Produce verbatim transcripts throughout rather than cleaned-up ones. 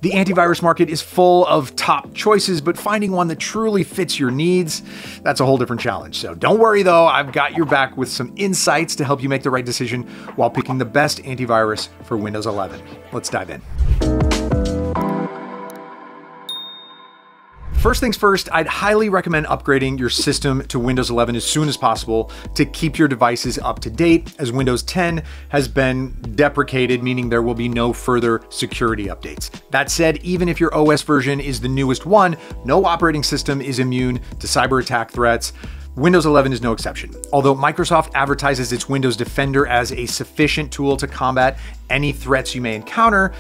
The antivirus market is full of top choices, but finding one that truly fits your needs, that's a whole different challenge. So don't worry though, I've got your back with some insights to help you make the right decision while picking the best antivirus for Windows eleven. Let's dive in. First things first, I'd highly recommend upgrading your system to Windows eleven as soon as possible to keep your devices up to date, as Windows ten has been deprecated, meaning there will be no further security updates. That said, even if your O S version is the newest one, no operating system is immune to cyber attack threats. Windows eleven is no exception. Although Microsoft advertises its Windows Defender as a sufficient tool to combat any threats you may encounter,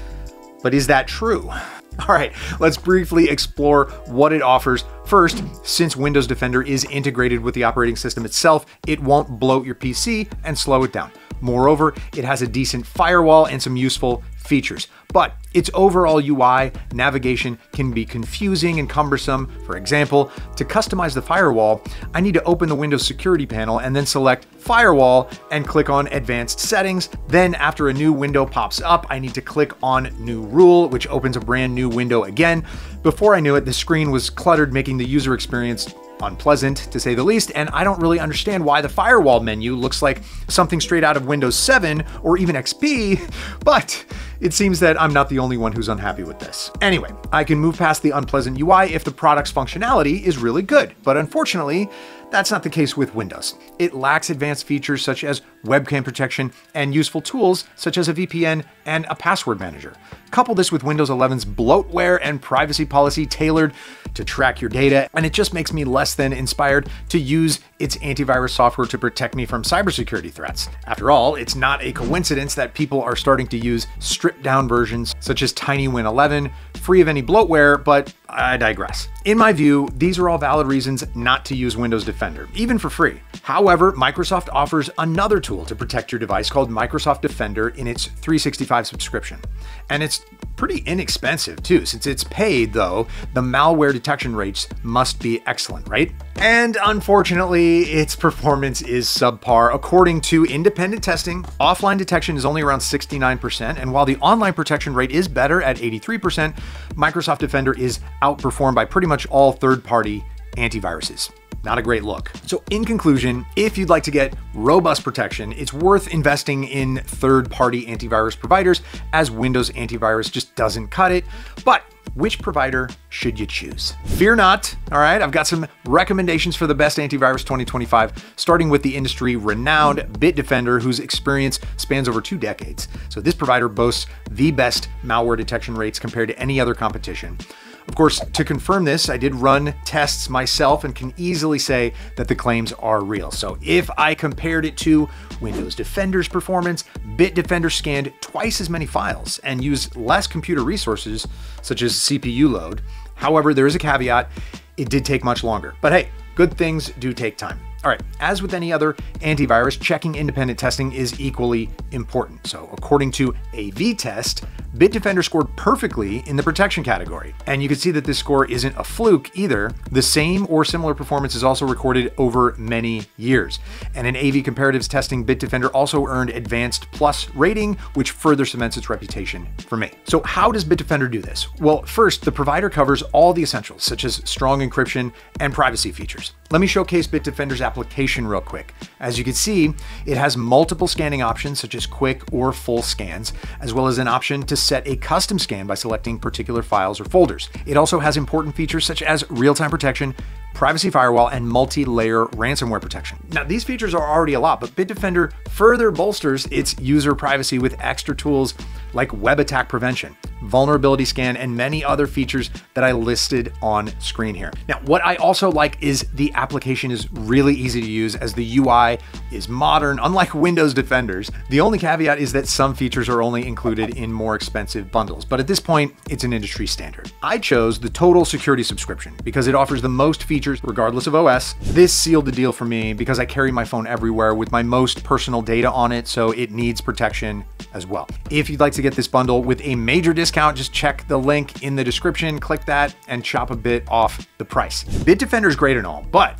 but is that true? All right, let's briefly explore what it offers. First, since Windows Defender is integrated with the operating system itself, it won't bloat your P C and slow it down. Moreover, it has a decent firewall and some useful features, but its overall U I navigation can be confusing and cumbersome. For example, to customize the firewall, I need to open the Windows security panel and then select Firewall and click on Advanced Settings. Then after a new window pops up, I need to click on New Rule, which opens a brand new window again. Before I knew it, the screen was cluttered, making the user experience unpleasant to say the least, and I don't really understand why the firewall menu looks like something straight out of Windows seven or even X P, but it seems that I'm not the only one who's unhappy with this. Anyway, I can move past the unpleasant U I if the product's functionality is really good, but unfortunately, that's not the case with Windows. It lacks advanced features such as webcam protection and useful tools such as a V P N and a password manager. Couple this with Windows eleven's bloatware and privacy policy tailored to track your data, and it just makes me less than inspired to use its antivirus software to protect me from cybersecurity threats. After all, it's not a coincidence that people are starting to use stripped-down versions such as TinyWin eleven, free of any bloatware, but I digress. In my view, these are all valid reasons not to use Windows Defender, even for free. However, Microsoft offers another tool to protect your device called Microsoft Defender in its three sixty-five subscription. And it's pretty inexpensive too. Since it's paid though, the malware detection rates must be excellent, right? And unfortunately, its performance is subpar. According to independent testing, offline detection is only around sixty-nine percent, and while the online protection rate is better at eighty-three percent, Microsoft Defender is outperformed by pretty much all third-party antiviruses. Not a great look. So in conclusion, if you'd like to get robust protection, it's worth investing in third-party antivirus providers, as Windows antivirus just doesn't cut it. But which provider should you choose? Fear not, all right? I've got some recommendations for the best antivirus twenty twenty-five, starting with the industry-renowned Bitdefender, whose experience spans over two decades. So this provider boasts the best malware detection rates compared to any other competition. Of course, to confirm this, I did run tests myself and can easily say that the claims are real. So if I compared it to Windows Defender's performance, Bitdefender scanned twice as many files and used less computer resources, such as C P U load. However, there is a caveat, it did take much longer. But hey, good things do take time. All right, as with any other antivirus, checking independent testing is equally important. So according to a V-test, Bitdefender scored perfectly in the protection category. And you can see that this score isn't a fluke either. The same or similar performance is also recorded over many years. And in A V Comparatives testing, Bitdefender also earned Advanced Plus rating, which further cements its reputation for me. So how does Bitdefender do this? Well, first, the provider covers all the essentials, such as strong encryption and privacy features. Let me showcase Bitdefender's application real quick. As you can see, it has multiple scanning options, such as quick or full scans, as well as an option to set a custom scan by selecting particular files or folders. It also has important features such as real-time protection, privacy firewall, and multi-layer ransomware protection. Now, these features are already a lot, but Bitdefender further bolsters its user privacy with extra tools like web attack prevention, vulnerability scan, and many other features that I listed on screen here. Now, what I also like is the application is really easy to use, as the U I is modern, unlike Windows Defenders. The only caveat is that some features are only included in more expensive bundles, but at this point, it's an industry standard. I chose the Total Security subscription because it offers the most features regardless of O S. This sealed the deal for me because I carry my phone everywhere with my most personal data on it, so it needs protection as well. If you'd like to get this bundle with a major discount, just check the link in the description, click that, and chop a bit off the price. Bitdefender is great and all, but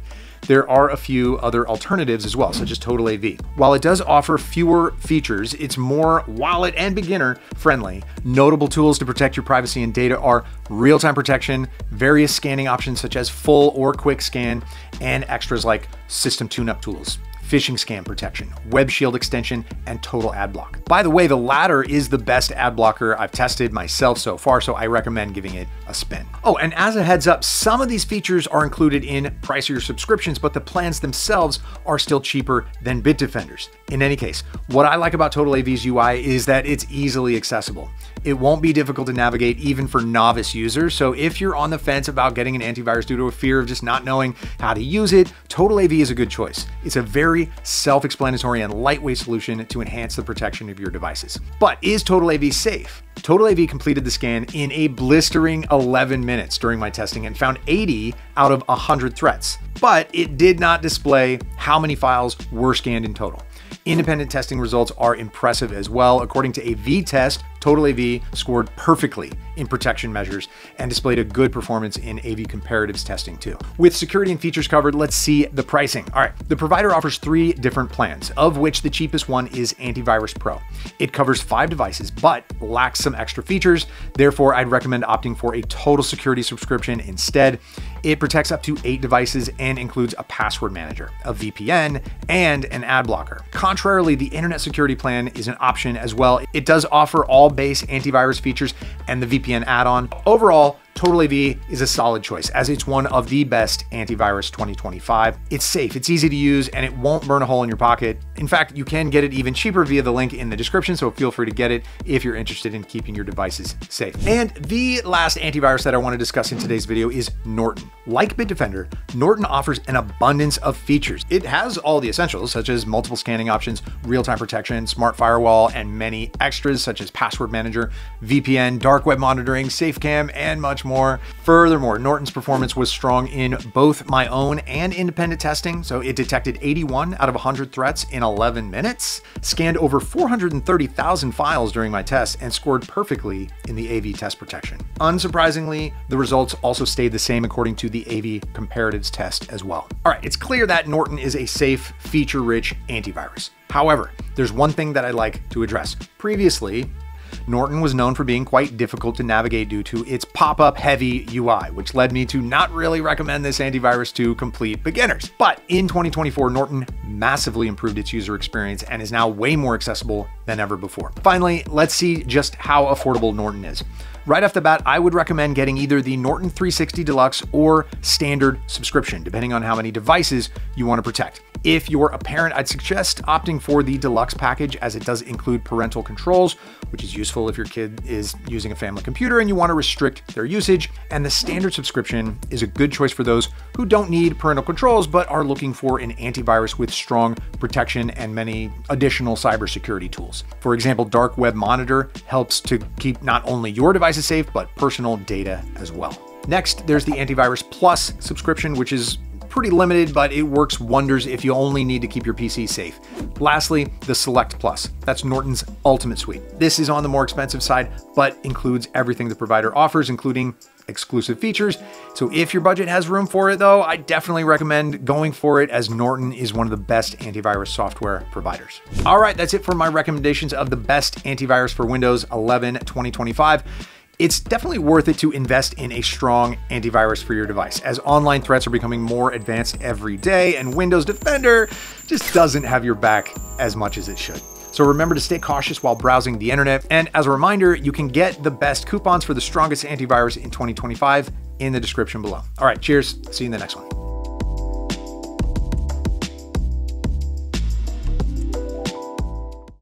there are a few other alternatives as well, such as Total A V. While it does offer fewer features, it's more wallet and beginner friendly. Notable tools to protect your privacy and data are real-time protection, various scanning options such as full or quick scan, and extras like system tune-up tools, phishing scam protection, web shield extension, and total ad block. By the way, the latter is the best ad blocker I've tested myself so far, so I recommend giving it a spin. Oh, and as a heads up, some of these features are included in pricier subscriptions, but the plans themselves are still cheaper than Bitdefender's. In any case, what I like about Total A V's U I is that it's easily accessible. It won't be difficult to navigate even for novice users, so if you're on the fence about getting an antivirus due to a fear of just not knowing how to use it, Total A V is a good choice. It's a very self-explanatory and lightweight solution to enhance the protection of your devices. But is Total A V safe? Total A V completed the scan in a blistering eleven minutes during my testing and found eighty out of one hundred threats, but it did not display how many files were scanned in total. Independent testing results are impressive as well. According to a V-test, Total A V scored perfectly in protection measures and displayed a good performance in A V comparatives testing too. With security and features covered, let's see the pricing. All right, the provider offers three different plans, of which the cheapest one is Antivirus Pro. It covers five devices, but lacks some extra features. Therefore, I'd recommend opting for a total security subscription instead. It protects up to eight devices and includes a password manager, a V P N, and an ad blocker. Contrarily, the internet security plan is an option as well. It does offer all base antivirus features and the V P N add-on. Overall, Total A V is a solid choice as it's one of the best antivirus twenty twenty-five. It's safe, it's easy to use, and it won't burn a hole in your pocket. In fact, you can get it even cheaper via the link in the description, so feel free to get it if you're interested in keeping your devices safe. And the last antivirus that I want to discuss in today's video is Norton. Like Bitdefender, Norton offers an abundance of features. It has all the essentials, such as multiple scanning options, real-time protection, smart firewall, and many extras such as password manager, V P N, dark web monitoring, SafeCam, and much more. Furthermore, Norton's performance was strong in both my own and independent testing, so it detected eighty-one out of one hundred threats in eleven minutes, scanned over four hundred thirty thousand files during my tests, and scored perfectly in the A V test protection. Unsurprisingly, the results also stayed the same according to the A V comparatives test as well. All right, it's clear that Norton is a safe, feature-rich antivirus. However, there's one thing that I'd like to address. Previously, Norton was known for being quite difficult to navigate due to its pop-up heavy U I, which led me to not really recommend this antivirus to complete beginners. But in twenty twenty-four, Norton massively improved its user experience and is now way more accessible than ever before. Finally, let's see just how affordable Norton is. Right off the bat, I would recommend getting either the Norton three sixty Deluxe or standard subscription, depending on how many devices you want to protect. If you're a parent, I'd suggest opting for the Deluxe package as it does include parental controls, which is useful if your kid is using a family computer and you want to restrict their usage. And the standard subscription is a good choice for those who don't need parental controls but are looking for an antivirus with strong protection and many additional cybersecurity tools. For example, Dark Web Monitor helps to keep not only your devices safe, but personal data as well. Next, there's the Antivirus Plus subscription, which is pretty limited, but it works wonders if you only need to keep your P C safe. Lastly, the Select Plus. That's Norton's ultimate suite. This is on the more expensive side, but includes everything the provider offers, including exclusive features. So if your budget has room for it though, I definitely recommend going for it as Norton is one of the best antivirus software providers. All right, that's it for my recommendations of the best antivirus for Windows eleven twenty twenty-five. It's definitely worth it to invest in a strong antivirus for your device, as online threats are becoming more advanced every day and Windows Defender just doesn't have your back as much as it should. So remember to stay cautious while browsing the internet. And as a reminder, you can get the best coupons for the strongest antivirus in twenty twenty-five in the description below. All right, cheers. See you in the next one.